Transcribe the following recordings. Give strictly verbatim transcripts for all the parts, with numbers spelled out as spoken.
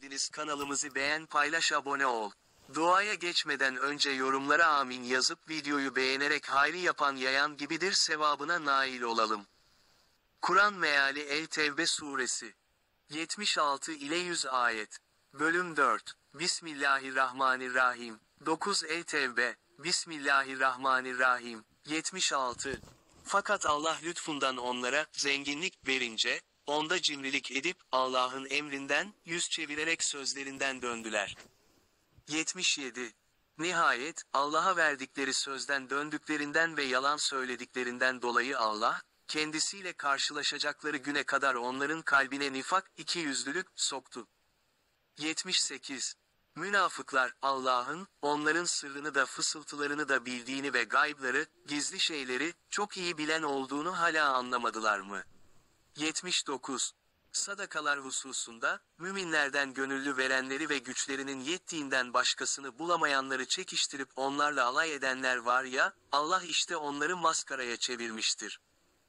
değilseniz kanalımızı beğen, paylaş, abone ol. Duaya geçmeden önce yorumlara amin yazıp videoyu beğenerek hayrı yapan yayan gibidir sevabına nail olalım. Kur'an meali El-Tevbe suresi yetmiş altı ile yüz ayet. Bölüm dört. Bismillahirrahmanirrahim. dokuz El-Tevbe. Bismillahirrahmanirrahim. yetmiş altı. Fakat Allah lütfundan onlara zenginlik verince, onda cimrilik edip Allah'ın emrinden yüz çevirerek sözlerinden döndüler. yetmiş yedi. Nihayet Allah'a verdikleri sözden döndüklerinden ve yalan söylediklerinden dolayı Allah, kendisiyle karşılaşacakları güne kadar onların kalbine nifak, ikiyüzlülük soktu. yetmiş sekiz. Münafıklar Allah'ın onların sırrını da fısıltılarını da bildiğini ve gaybları, gizli şeyleri çok iyi bilen olduğunu hala anlamadılar mı? yetmiş dokuz. Sadakalar hususunda, müminlerden gönüllü verenleri ve güçlerinin yettiğinden başkasını bulamayanları çekiştirip onlarla alay edenler var ya, Allah işte onları maskaraya çevirmiştir.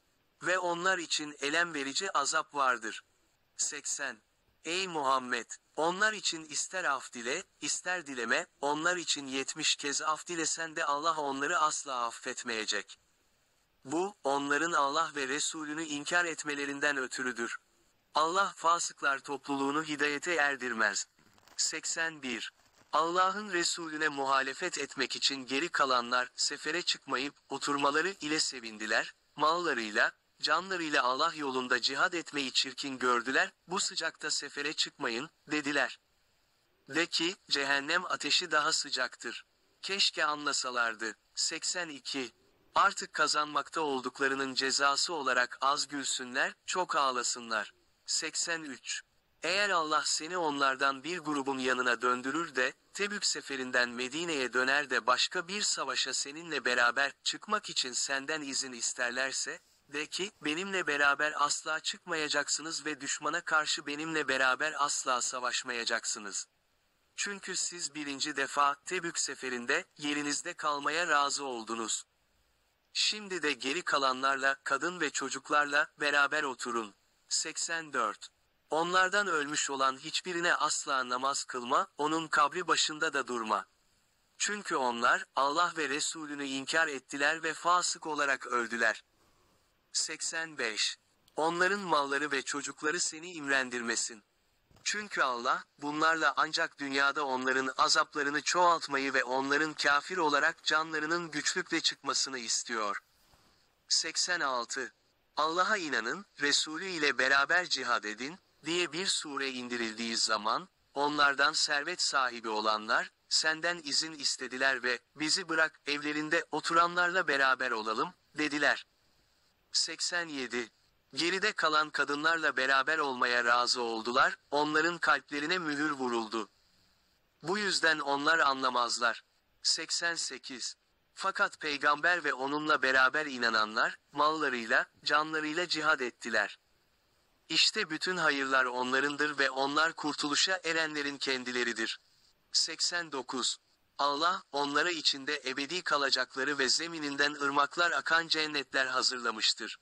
Ve onlar için elem verici azap vardır. seksen. Ey Muhammed! Onlar için ister af dile, ister dileme, onlar için yetmiş kez af dilesen de Allah onları asla affetmeyecek. Bu, onların Allah ve Resulünü inkar etmelerinden ötürüdür. Allah fasıklar topluluğunu hidayete erdirmez. seksen bir. Allah'ın Resulüne muhalefet etmek için geri kalanlar, sefere çıkmayıp, oturmaları ile sevindiler, mallarıyla, canlarıyla Allah yolunda cihad etmeyi çirkin gördüler, bu sıcakta sefere çıkmayın, dediler. De ki, cehennem ateşi daha sıcaktır. Keşke anlasalardı. seksen iki. Artık kazanmakta olduklarının cezası olarak az gülsünler, çok ağlasınlar. seksen üç. Eğer Allah seni onlardan bir grubun yanına döndürür de, Tebük seferinden Medine'ye döner de başka bir savaşa seninle beraber çıkmak için senden izin isterlerse, de ki, benimle beraber asla çıkmayacaksınız ve düşmana karşı benimle beraber asla savaşmayacaksınız. Çünkü siz birinci defa Tebük seferinde yerinizde kalmaya razı oldunuz. Şimdi de geri kalanlarla, kadın ve çocuklarla beraber oturun. seksen dört. Onlardan ölmüş olan hiçbirine asla namaz kılma, onun kabri başında da durma. Çünkü onlar, Allah ve Resulünü inkar ettiler ve fasık olarak öldüler. seksen beş. Onların malları ve çocukları seni imrendirmesin. Çünkü Allah, bunlarla ancak dünyada onların azaplarını çoğaltmayı ve onların kafir olarak canlarının güçlükle çıkmasını istiyor. seksen altı. Allah'a inanın, Resulü ile beraber cihad edin, diye bir sure indirildiği zaman, onlardan servet sahibi olanlar, senden izin istediler ve, bizi bırak, evlerinde oturanlarla beraber olalım, dediler. seksen yedi. Geride kalan kadınlarla beraber olmaya razı oldular, onların kalplerine mühür vuruldu. Bu yüzden onlar anlamazlar. seksen sekiz. Fakat peygamber ve onunla beraber inananlar, mallarıyla, canlarıyla cihad ettiler. İşte bütün hayırlar onlarındır ve onlar kurtuluşa erenlerin kendileridir. seksen dokuz. Allah, onlara içinde ebedi kalacakları ve zemininden ırmaklar akan cennetler hazırlamıştır.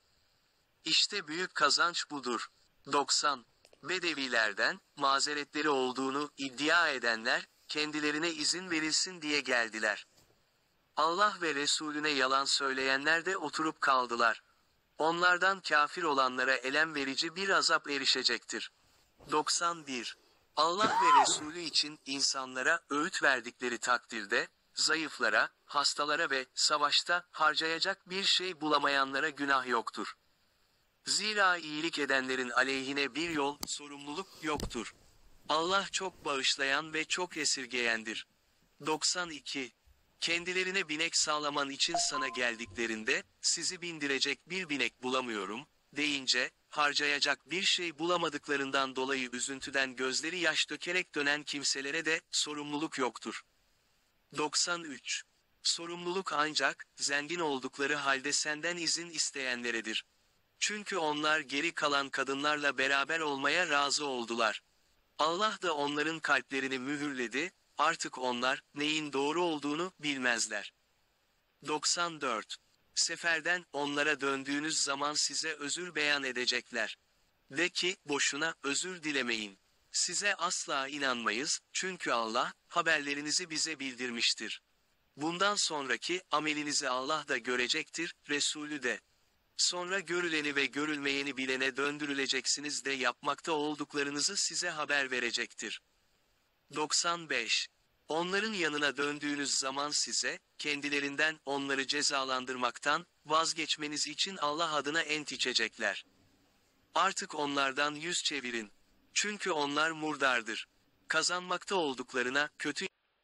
İşte büyük kazanç budur. doksan. Bedevilerden, mazeretleri olduğunu iddia edenler, kendilerine izin verilsin diye geldiler. Allah ve Resulüne yalan söyleyenler de oturup kaldılar. Onlardan kafir olanlara elem verici bir azap erişecektir. doksan bir. Allah ve Resulü için insanlara öğüt verdikleri takdirde, zayıflara, hastalara ve savaşta harcayacak bir şey bulamayanlara günah yoktur. Zira iyilik edenlerin aleyhine bir yol, sorumluluk yoktur. Allah çok bağışlayan ve çok esirgeyendir. doksan iki. Kendilerine binek sağlaman için sana geldiklerinde, sizi bindirecek bir binek bulamıyorum, deyince, harcayacak bir şey bulamadıklarından dolayı üzüntüden gözleri yaş dökerek dönen kimselere de, sorumluluk yoktur. doksan üç. Sorumluluk ancak, zengin oldukları halde senden izin isteyenleredir. Çünkü onlar geri kalan kadınlarla beraber olmaya razı oldular. Allah da onların kalplerini mühürledi, artık onlar, neyin doğru olduğunu bilmezler. doksan dört. Seferden, onlara döndüğünüz zaman size özür beyan edecekler. De ki, boşuna, özür dilemeyin. Size asla inanmayız, çünkü Allah, haberlerinizi bize bildirmiştir. Bundan sonraki, amelinizi Allah da görecektir, Resulü de. Sonra görüleni ve görülmeyeni bilene döndürüleceksiniz de yapmakta olduklarınızı size haber verecektir. doksan beş. Onların yanına döndüğünüz zaman size, kendilerinden onları cezalandırmaktan, vazgeçmeniz için Allah adına ent içecekler. Artık onlardan yüz çevirin. Çünkü onlar murdardır. Kazanmakta olduklarına, kötü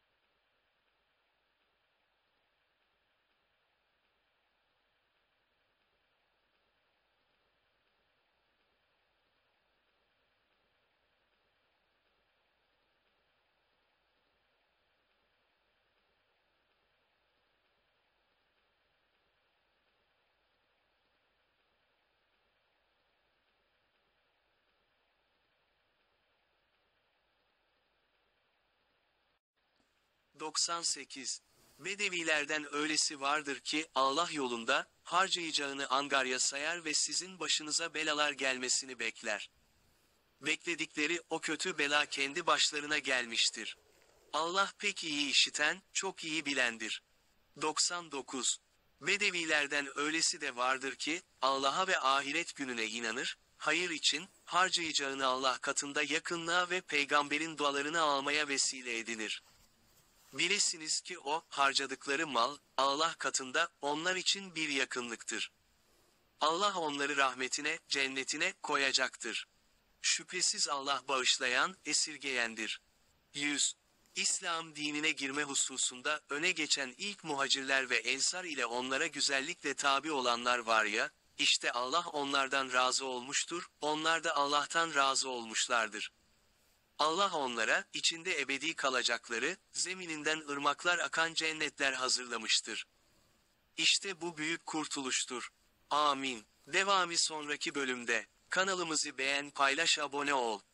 doksan sekiz. Bedevilerden öylesi vardır ki, Allah yolunda, harcayacağını angarya sayar ve sizin başınıza belalar gelmesini bekler. Bekledikleri o kötü bela kendi başlarına gelmiştir. Allah pek iyi işiten, çok iyi bilendir. doksan dokuz. Bedevilerden öylesi de vardır ki, Allah'a ve ahiret gününe inanır, hayır için, harcayacağını Allah katında yakınlığa ve peygamberin dualarını almaya vesile edinir. Bilesiniz ki o, harcadıkları mal, Allah katında, onlar için bir yakınlıktır. Allah onları rahmetine, cennetine, koyacaktır. Şüphesiz Allah bağışlayan, esirgeyendir. yüz. İslam dinine girme hususunda, öne geçen ilk muhacirler ve ensar ile onlara güzellikle tabi olanlar var ya, işte Allah onlardan razı olmuştur, onlar da Allah'tan razı olmuşlardır. Allah onlara, içinde ebedi kalacakları, zemininden ırmaklar akan cennetler hazırlamıştır. İşte bu büyük kurtuluştur. Amin. Devamı sonraki bölümde. Kanalımızı beğen, paylaş, abone ol.